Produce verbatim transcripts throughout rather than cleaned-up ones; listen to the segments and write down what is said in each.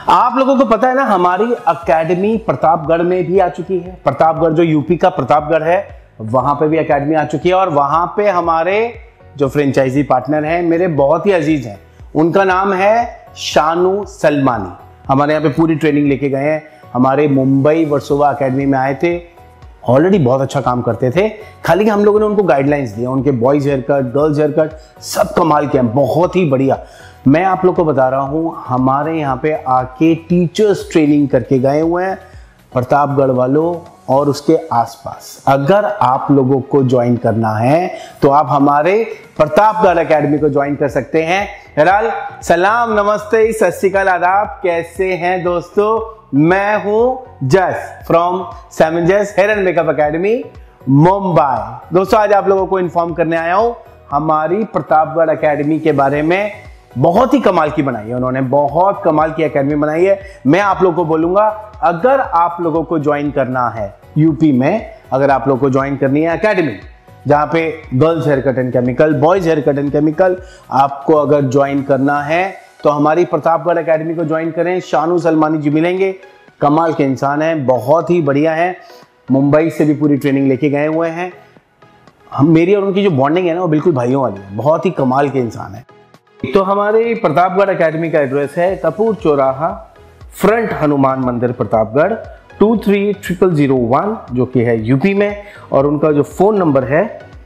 आप लोगों को पता है ना, हमारी एकेडमी प्रतापगढ़ में भी आ चुकी है। प्रतापगढ़ जो यूपी का प्रतापगढ़ है, वहां पे भी एकेडमी आ चुकी है। और वहां पे हमारे जो फ्रेंचाइजी पार्टनर हैं, मेरे बहुत ही अजीज हैं, उनका नाम है शानू सलमानी। हमारे यहाँ पे पूरी ट्रेनिंग लेके गए हैं। हमारे मुंबई वर्सोवा एकेडमी में आए थे, ऑलरेडी बहुत अच्छा काम करते थे। खाली हम लोगों ने उनको गाइडलाइंस दिया, उनके boys haircut, girls haircut, सब कमाल के हैं, बहुत ही बढ़िया। मैं आप लोग को बता रहा हूं, हमारे यहाँ पे आके टीचर्स ट्रेनिंग करके गए हुए हैं प्रतापगढ़ वालों और उसके आसपास। अगर आप लोगों को ज्वाइन करना है तो आप हमारे प्रतापगढ़ एकेडमी को ज्वाइन कर सकते हैं। बहरहाल सलाम, नमस्ते, सत श्री अकाल, आदाब, कैसे हैं दोस्तों? मैं हूं Jas from seven Jas hair and makeup academy Mumbai. दोस्तों आज आप लोगों को इन्फॉर्म करने आया हूं हमारी प्रतापगढ़ एकेडमी के बारे में। बहुत ही कमाल की बनाई है उन्होंने, बहुत कमाल की एकेडमी बनाई है। मैं आप लोगों को बोलूंगा, अगर आप लोगों को ज्वाइन करना है यूपी में, अगर आप लोगों को ज्वाइन करनी है एकेडमी जहां पे girls haircut and chemical, boys haircut and chemical, आपको अगर ज्वाइन करना है तो हमारी प्रतापगढ़ एकेडमी को ज्वाइन करें। शानू सलमानी जी मिलेंगे, कमाल के इंसान हैं, बहुत ही बढ़िया हैं। मुंबई से भी पूरी ट्रेनिंग लेके गए हुए हैं। हम मेरी और उनकी जो बॉन्डिंग है ना, वो बिल्कुल भाइयों वाली है, बहुत ही कमाल के इंसान है। तो हमारे प्रतापगढ़ एकेडमी का एड्रेस है Kapoor Chauraha, front Hanuman Mandir, Pratapgarh two three triple zero one, जो कि है यूपी में। और उनका जो फोन नंबर है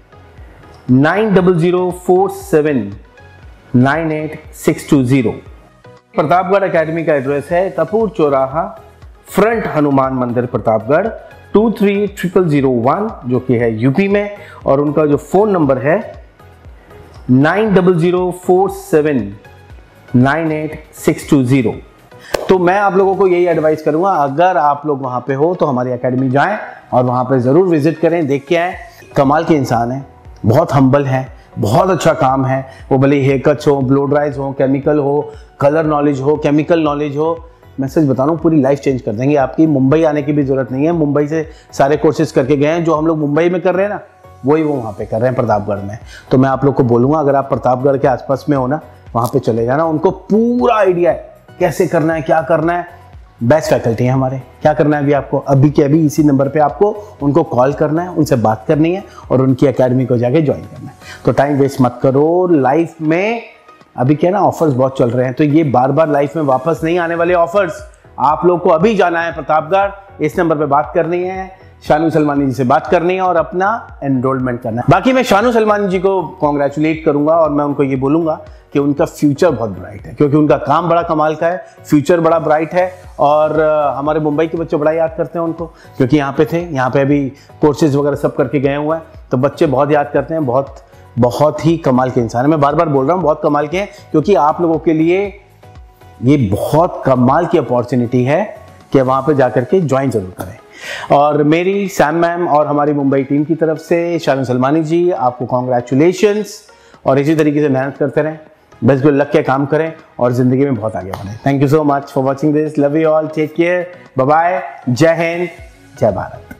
nine double zero four seven nine eight six two zero. Pratapgarh academy का एड्रेस है Kapoor Chauraha, front Hanuman Mandir, Pratapgarh two three triple zero one, जो कि है यूपी में। और उनका जो फोन नंबर है nine double zero four seven nine eight six two zero. तो मैं आप लोगों को यही एडवाइस करूंगा, अगर आप लोग वहां पे हो तो हमारी एकेडमी जाएं और वहां पे जरूर विजिट करें, देख के आए। कमाल के इंसान है, बहुत हम्बल है, बहुत अच्छा काम है। वो भले हेयर कट्स हो, ब्लो ड्राइज हो, केमिकल हो, कलर नॉलेज हो, केमिकल नॉलेज हो, मैं सच बता रहा हूँ, पूरी लाइफ चेंज कर देंगे आपकी। मुंबई आने की भी जरूरत नहीं है, मुंबई से सारे कोर्सेज करके गए हैं। जो हम लोग मुंबई में कर रहे हैं ना, वही वो वहाँ पे कर रहे हैं प्रतापगढ़ में। तो मैं आप लोग को बोलूँगा, अगर आप प्रतापगढ़ के आसपास में हो ना, वहाँ पे चले जाना। उनको पूरा आइडिया है कैसे करना है, क्या करना है। बेस्ट फैकल्टी है हमारे। क्या करना है अभी आपको, अभी के अभी इसी नंबर पे आपको उनको कॉल करना है, उनसे बात करनी है और उनकी एकेडमी को जाके ज्वाइन करना है। तो टाइम वेस्ट मत करो। लाइफ में अभी क्या ना, ऑफर्स बहुत चल रहे हैं, तो ये बार बार लाइफ में वापस नहीं आने वाले ऑफर्स। आप लोग को अभी जाना है प्रतापगढ़, इस नंबर पे बात करनी है, शानू सलमानी जी से बात करनी है और अपना एनरोलमेंट करना है। बाकी मैं शानू सलमानी जी को कॉन्ग्रेचुलेट करूंगा और मैं उनको ये बोलूंगा कि उनका फ्यूचर बहुत ब्राइट है, क्योंकि उनका काम बड़ा कमाल का है, फ्यूचर बड़ा ब्राइट है। और हमारे मुंबई के बच्चे बड़ा याद करते हैं उनको, क्योंकि यहाँ पे थे, यहाँ पे अभी कोर्सेज वगैरह सब करके गए हुए हैं, तो बच्चे बहुत याद करते हैं। बहुत बहुत ही कमाल के इंसान है। मैं बार बार बोल रहा हूँ बहुत कमाल के हैं, क्योंकि आप लोगों के लिए ये बहुत कमाल की अपॉर्चुनिटी है कि वहाँ पे जाकर के ज्वाइन जरूर करें। और मेरी सैम मैम और हमारी मुंबई टीम की तरफ से शानू सलमानी जी, आपको कॉन्ग्रेचुलेशंस, और इसी तरीके से मेहनत करते रहें, बस गुड लक के काम करें और जिंदगी में बहुत आगे बढ़ें। Thank you so much for watching this, love you all, take care, bye bye, Jai Hind, जय भारत।